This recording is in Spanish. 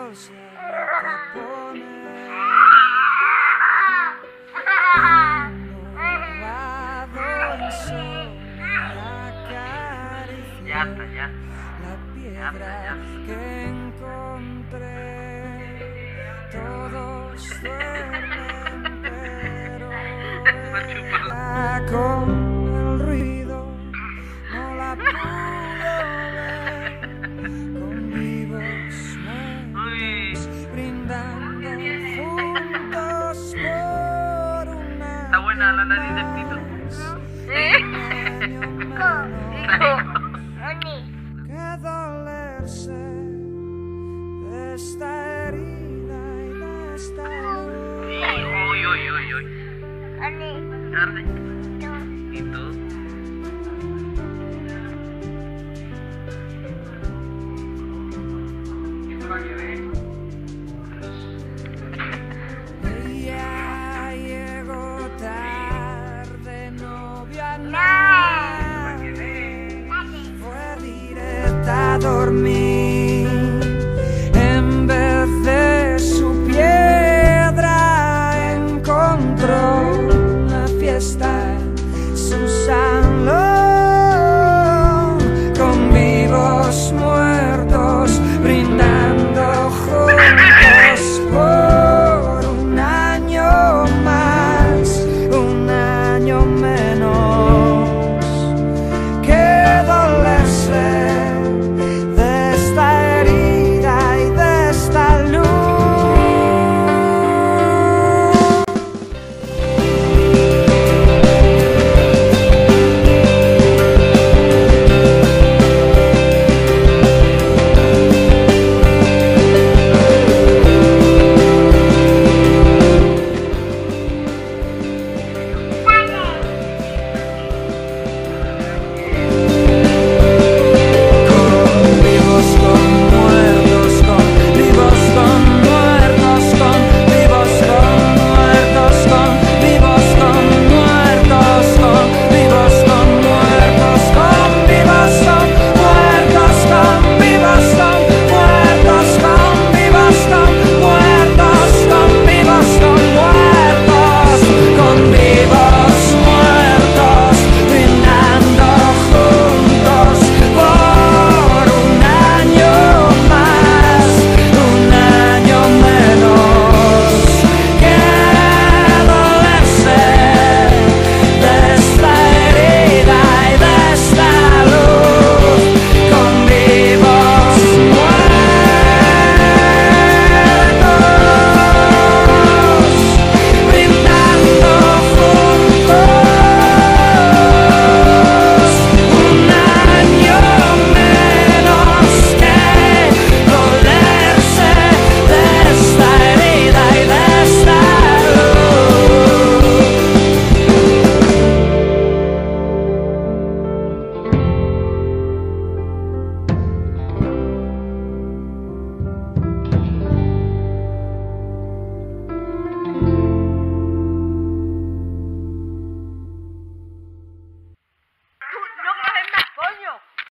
se pone movado el sol acaricia Ya está, ya. la piedra que encontré. Todos duermen, pero ella con el ruido no la pudo ver. Con vivos momentos brindando juntos por una. Está buena la nariz del pito. Que dolerse de esta herida y de esta luz. Uy, uy, uy, uy. Grande. ¿Y tú? Ella llegó tarde, novia no. Fue directa a dormir.